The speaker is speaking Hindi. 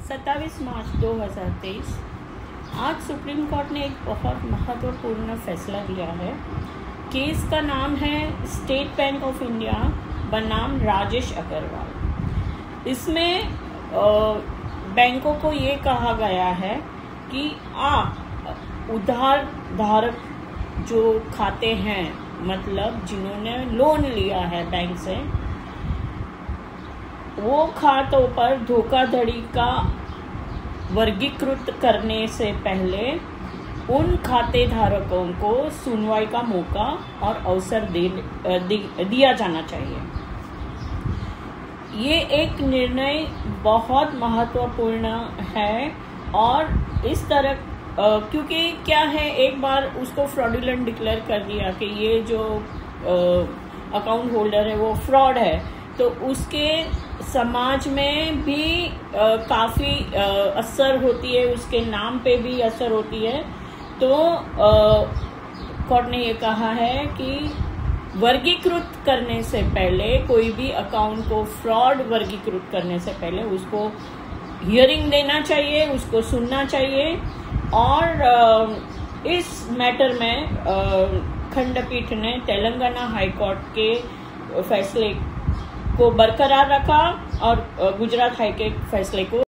27 मार्च 2023 आज सुप्रीम कोर्ट ने एक बहुत महत्वपूर्ण फैसला दिया है। केस का नाम है स्टेट बैंक ऑफ इंडिया बनाम राजेश अग्रवाल। इसमें बैंकों को ये कहा गया है कि उधार धारक जो खाते हैं, मतलब जिन्होंने लोन लिया है बैंक से, वो खातों पर धोखाधड़ी का वर्गीकृत करने से पहले उन खाते धारकों को सुनवाई का मौका और अवसर दिया जाना चाहिए। ये एक निर्णय बहुत महत्वपूर्ण है और इस तरह क्योंकि क्या है, एक बार उसको फ्रॉडुलेंट डिक्लेयर कर दिया कि ये जो अकाउंट होल्डर है वो फ्रॉड है, तो उसके समाज में भी काफ़ी असर होती है, उसके नाम पे भी असर होती है। तो कोर्ट ने ये कहा है कि वर्गीकृत करने से पहले, कोई भी अकाउंट को फ्रॉड वर्गीकृत करने से पहले उसको हियरिंग देना चाहिए, उसको सुनना चाहिए। और इस मैटर में खंडपीठ ने तेलंगाना हाई कोर्ट के फैसले को बरकरार रखा और गुजरात हाई के फैसले को